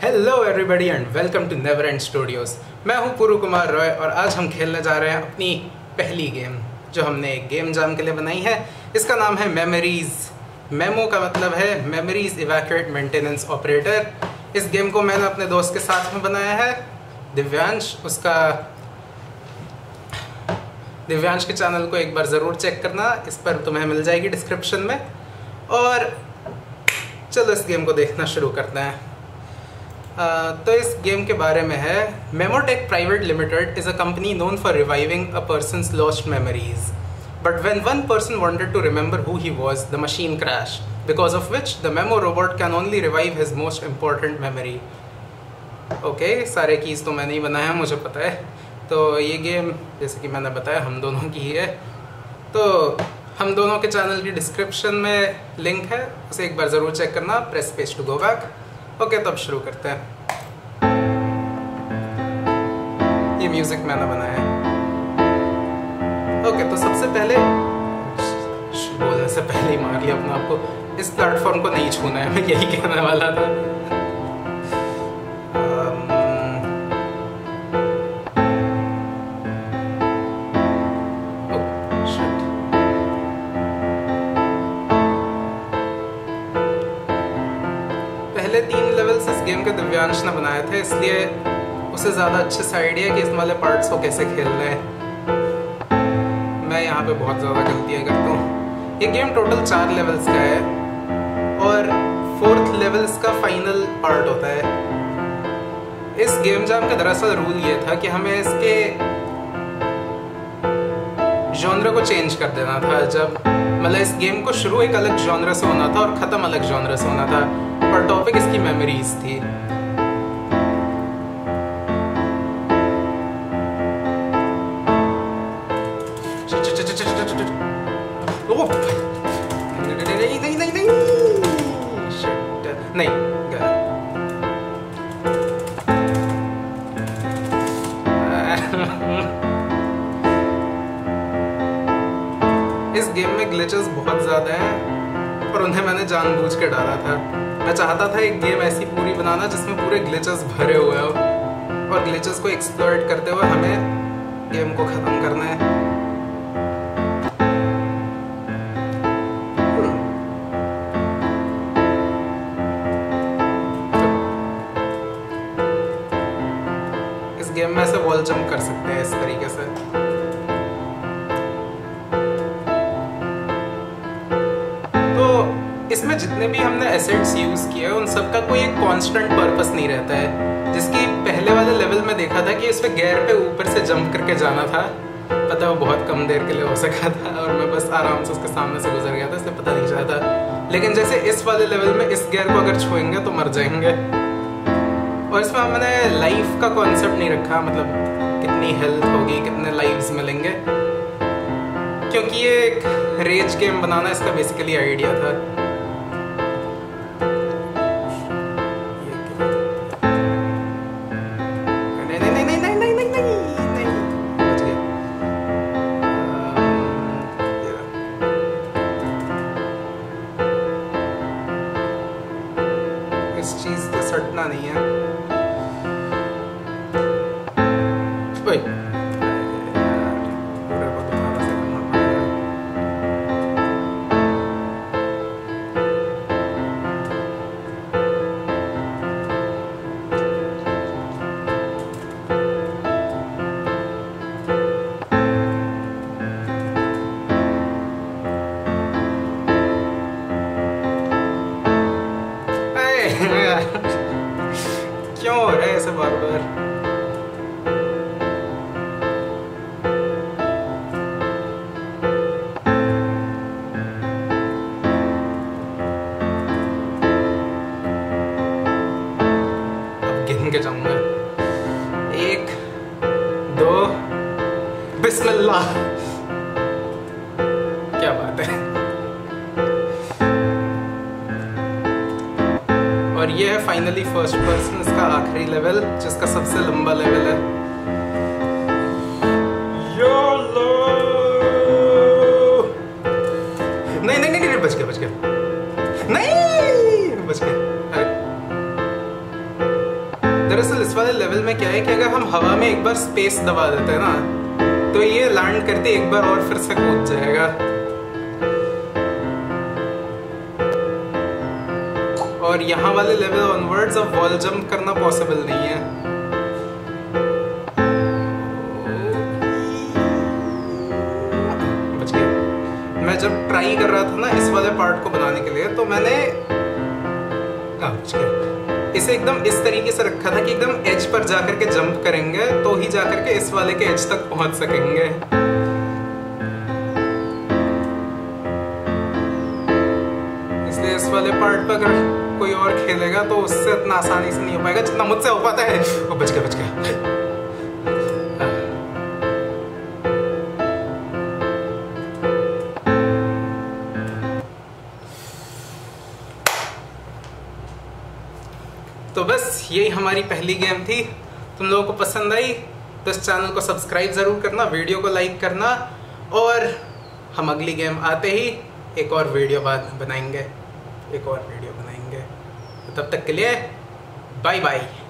Hello everybody and welcome to never end studios. मैं हूं पूरू कुमार रॉय और आज हम खेलने जा रहे हैं अपनी पहली गेम जो हमने एक गेम जाम के लिए बनाई है। इसका नाम है मेमोरीज। मेमो का मतलब है मेमोरीज इवैक्यूएट मेंटेनेंस ऑपरेटर। इस गेम को मैंने अपने दोस्त के साथ में बनाया है, दिव्यांश। दिव्यांश के चैनल को एक बार ज़रूर चेक करना, इस पर तुम्हें मिल जाएगी डिस्क्रिप्शन में। और चलो इस गेम को देखना शुरू करते हैं। तो इस गेम के बारे में है, Memotech private limited is a company known for reviving a person's lost memories, but when one person wanted to remember who he was, the machine crashed, because of which the memo robot can only revive his most important memory. Okay, सारे keys तो मैंने ही बनाया, मुझे पता है। तो ये game जैसे कि मैंने बताया हम दोनों की ही है। तो हम दोनों के चैनल की डिस्क्रिप्शन में लिंक है, उसे एक बार ज़रूर चेक करना। Press page to go back. Okay, तो अब शुरू करते हैं। ये म्यूजिक मैंने बनाया है। ओके, तो सबसे पहले बोलने से पहले ही मार लिया अपने आप को। इस प्लेटफॉर्म को नहीं छूना है, मैं यही कहने वाला था। पहले 3 लेवल्स इस गेम के दिव्यांश ने बनाए थे, इसलिए उसे ज़्यादा अच्छे से आइडिया कि इस वाले पार्ट्स को कैसे खेलना है। मैं यहाँ पे बहुत ज़्यादा गलतियाँ करता हूँ। ये गेम टोटल 4 लेवल्स का है और 4th लेवल्स का फाइनल पार्ट होता है। इस गेम जाम का दरअसल रूल ये था कि हमें इसके जॉनर को चेंज कर देना था। जब मतलब इस गेम को शुरू एक अलग जॉनर से होना था और ख़त्म अलग जॉनर से होना था, और टॉपिक इसकी मेमोरीज थी। नहीं, इस गेम में ग्लिचेस बहुत ज्यादा हैं और उन्हें मैंने जानबूझ के डाला था। मैं चाहता था एक गेम ऐसी पूरी बनाना जिसमें पूरे ग्लिचेस भरे हुए हो, और ग्लिचेस को एक्सप्लॉइट करते हुए हमें गेम को खत्म करना है। इस गेम में ऐसे वॉल जंप कर सकते हैं इस तरीके से। इसमें जितने भी हमने एसेट्स यूज किए उन सब का कोई एक कांस्टेंट पर्पस नहीं रहता है। जिसकी पहले वाले लेवल में देखा था कि इस पे गियर पे ऊपर से जंप करके जाना था, पता है वो बहुत कम देर के लिए हो सका था और मैं बस आराम से उसके सामने से गुजर गया था, इसलिए पता नहीं चला था। लेकिन जैसे इस वाले लेवल में इस गियर को अगर छुएंगे तो मर जाएंगे। और इसमें हमने लाइफ का कॉन्सेप्ट नहीं रखा, मतलब कितनी हेल्थ होगी, कितने लाइव्स मिलेंगे, क्योंकि ये एक रेज गेम बनाना इसका बेसिकली आइडिया था। इस चीज पे सटना नहीं है। क्यों हो रहा है ऐसे बार बार? अब गिन के जाऊंगा। 1 2 बिस्मिल्लाह। क्या बात है। और ये है फाइनली फर्स्ट पर्सन, इसका आखिरी लेवल, जिसका सबसे लंबा लेवल है। नहीं नहीं नहीं, बच गया, नहीं बच गया। लेवल में क्या है कि अगर हम हवा में एक बार स्पेस दबा देते हैं ना, तो ये लैंड करते एक बार और फिर से कूद जाएगा। और यहाँ वाले लेवल ऑनवर्ड्स अब वॉल जंप करना पॉसिबल नहीं है। बच गया। मैं जब ट्राई कर रहा था ना इस वाले पार्ट को बनाने के लिए, तो मैंने बच गया, इसे एकदम इस तरीके से रखा था कि एकदम एज पर जाकर के जंप करेंगे तो ही जाकर के इस वाले के एज तक पहुंच सकेंगे। इसलिए इस वाले पार्ट पर अगर कोई और खेलेगा तो उससे इतना आसानी से नहीं हो पाएगा जितना मुझसे हो पाता है। वो बच गया। तो बस यही हमारी पहली गेम थी। तुम लोगों को पसंद आई तो इस चैनल को सब्सक्राइब ज़रूर करना, वीडियो को लाइक करना, और हम अगली गेम आते ही एक और वीडियो बनाएंगे। तो तब तक के लिए बाय बाय।